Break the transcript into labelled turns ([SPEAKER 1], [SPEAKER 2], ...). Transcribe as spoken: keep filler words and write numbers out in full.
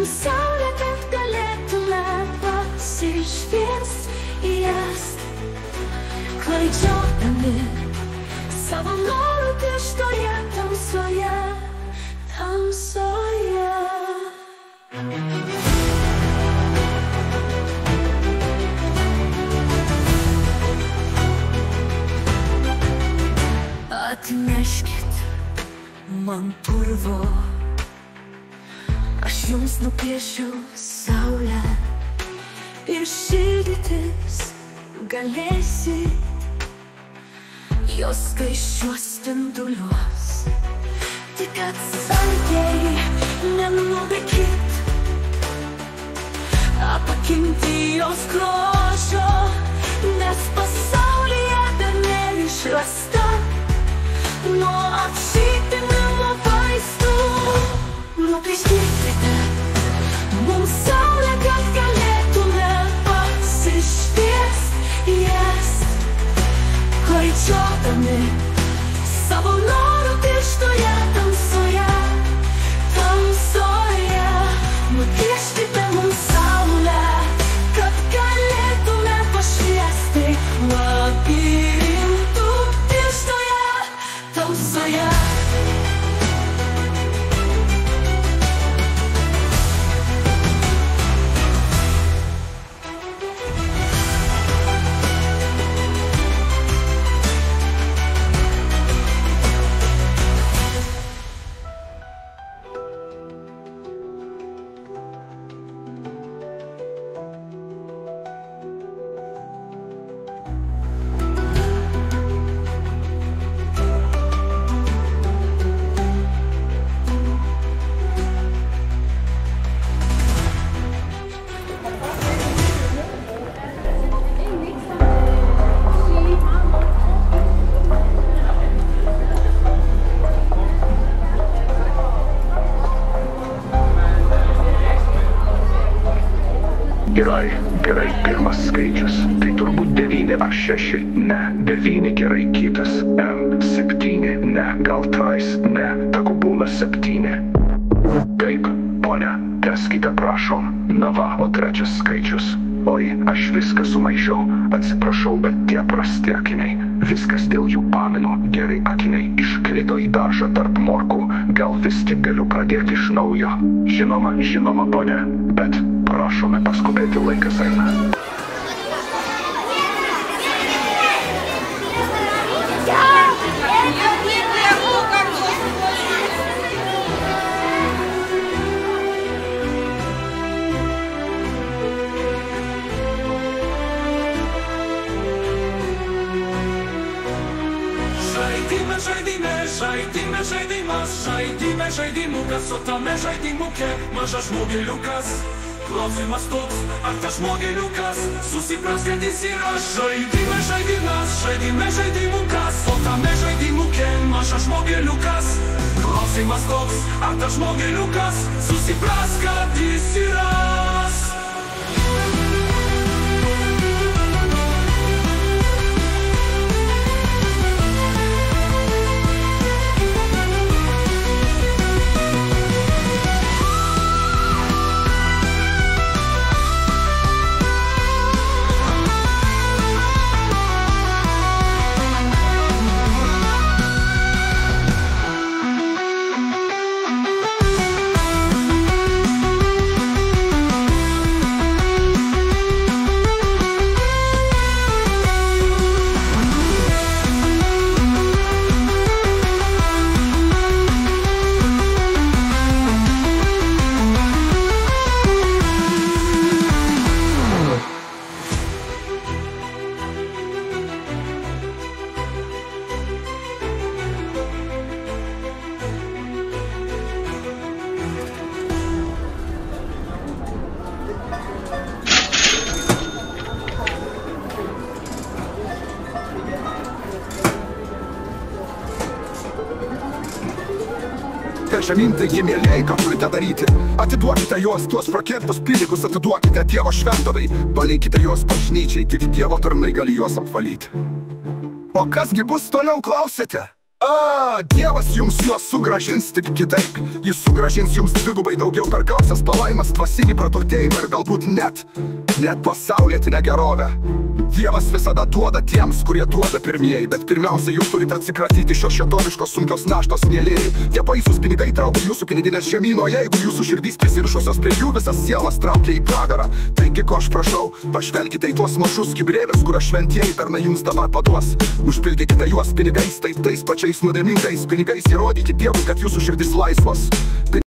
[SPEAKER 1] mums saulę, kad galėtume pasišviest į jas, klaidžiodami savo norų tirštoje tamsoje, tamsoje. Atneškit man purvo, aš jums nupiešiu saulę ir šildytis galėsit jos skaisčiuos spinduliuos. Tik atsargiai nenubėkit, apakinti jos grožio, nes pasaulyje dar neišrasta nuo apšytinimo vaistų. Nupieškite mums saulę, kad galėtume pasišviest į jas, klaidžiodami savo norų tirštoje tamsoje, tamsoje. Nupieškite mums saulę, kad galėtume pašviesti labirintų tirštoje tamsoje.
[SPEAKER 2] Gerai, gerai, pirmas skaičius, tai turbūt devyni ar šeši, ne, devyni gerai, kitas, M, septyni, ne, gal tais, ne, taku būna septyni. Taip, ponia, teskite prašom, na va, o trečias skaičius. Oi, aš viską sumaišiau, atsiprašau, bet tie prasti akiniai, viskas dėl jų pamenu, gerai akiniai iškrito į daržą tarp morkų, gal vis tik galiu pradėti iš naujo. Žinoma, žinoma, ponia, bet prašome paskubėti, laikas eina.
[SPEAKER 3] Žaidime, žaidime, žaidime, žaidimas, žaidime, žaidimukas, o tame žaidimuke mažas žmogeliukas. Klausimas toks, ar tas žmogeliukas susipras, kad jis yra. Žaidime, žaidimas, žaidime, žaidimukas, o tame žaidimuke mažas žmogeliukas. Klausimas toks, ar tas žmogeliukas susipras, kad jis yra.
[SPEAKER 4] Šamintai, jie mėlėjai, ką turite daryti? Atiduokite juos, tuos prakertus pinigus atiduokite Dievo šventovai. Palinkite juos bažnyčiai, tik Dievo tarnai gali juos apvalyti. O kasgi bus toliau, klausėte? A, Dievas jums juos sugrąžins tik kitaip. Jis sugrąžins jums dvigubai daugiau per gausias palaimas, dvasinį praturtėjimą ir galbūt net, net pasaulietinę gerovę. Dievas visada duoda tiems, kurie duoda pirmieji, bet pirmiausia, jūs turite atsikratyti šios šėtoniškos sunkios naštos, mielieji. Tie baisūs pinigai traukia jūsų piniginės žemyno, jeigu jūsų širdys prisirišusios prie jų, visas sielas traukia į pragarą. Taigi, ko aš prašau, pažvelkite į tuos mažus kibirėlius, kur šventieji tarnai jums dabar paduos. Užpildykite juos pinigais, taip tais pačiais nuodėmingais pinigais, įrodykite Dievui, kad jūsų širdis laisvos.